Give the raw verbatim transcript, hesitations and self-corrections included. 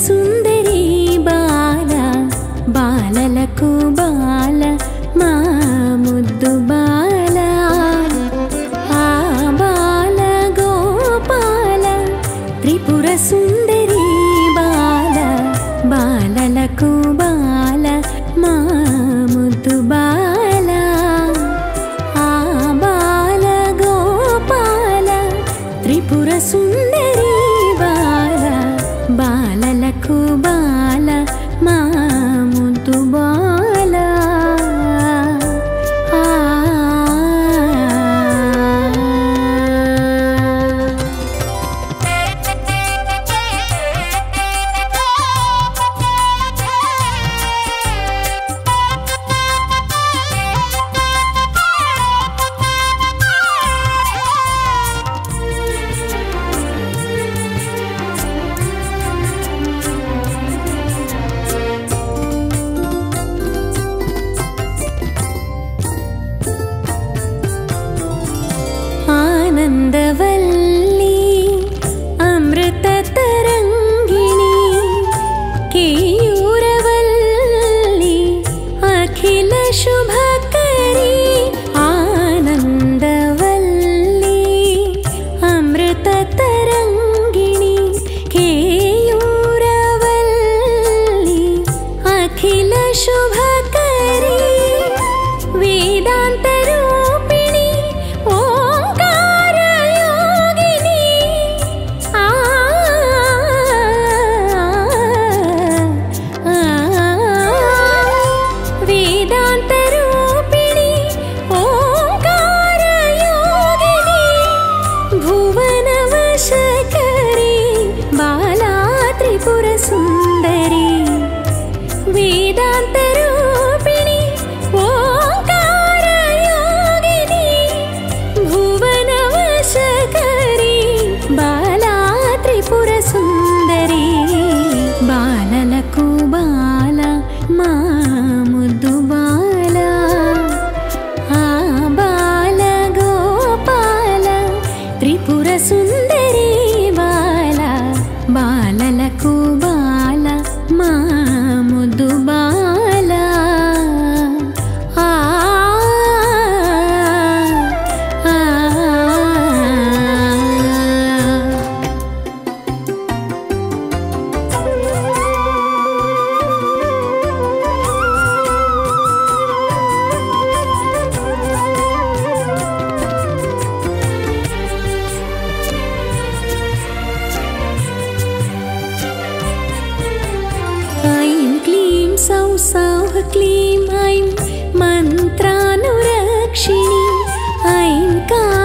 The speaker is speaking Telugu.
సుందరి బాల బాలలకు బాల మా ముద్దు బాల ఆ బాల గోపాల త్రిపుర సుందరి బాల బాలలకు బాల మా ముద్దు బాల ఆ బాల గోపాల త్రిపుర సుందరి బాల బాలలకు బాల మా ముద్దు బాల आनंदवल्ली अमृत तरंगिणी केयूरवल्ली अखिल शुभकरी आनंदवल्ली अमृत तरंगिणी केयूरवल्ली अखिल शुभकरी वेदांत सुंदरी वेदांत रूपिणी ओंकार योगिनी भुवन वशकरी बाला त्रिपुर सुंदरी बालలకు बाल మా ముద్దు బాల ఆ బాల గోపాల త్రిపుర సుందరి బాల బాలలకు బాల మా ముద్దు బాల ఆ ఆ सौ सौः क्लीं ऐं मन्त्रानुरक्षिणी ऐं का